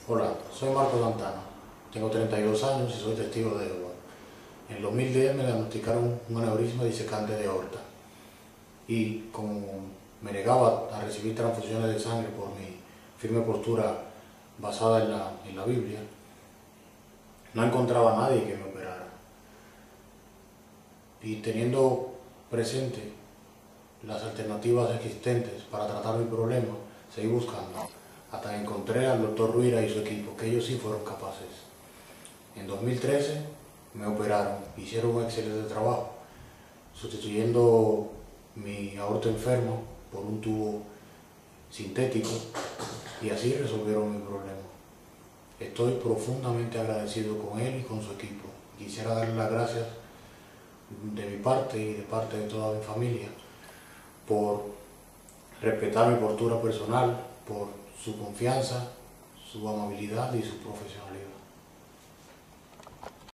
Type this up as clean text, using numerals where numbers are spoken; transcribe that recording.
Hola, soy Marco Santana, tengo 32 años y soy testigo de Jehová. En el 2010 me diagnosticaron un aneurisma disecante de aorta y como me negaba a recibir transfusiones de sangre por mi firme postura basada en la Biblia, no encontraba a nadie que me operara. Y teniendo presente las alternativas existentes para tratar mi problema, seguí buscando, hasta que encontré al doctor Ruira y su equipo, que ellos sí fueron capaces. En 2013 me operaron, hicieron un excelente trabajo, sustituyendo mi aorta enfermo por un tubo sintético y así resolvieron mi problema. Estoy profundamente agradecido con él y con su equipo. Quisiera darle las gracias de mi parte y de parte de toda mi familia por respetar mi postura personal, por su confianza, su amabilidad y su profesionalidad.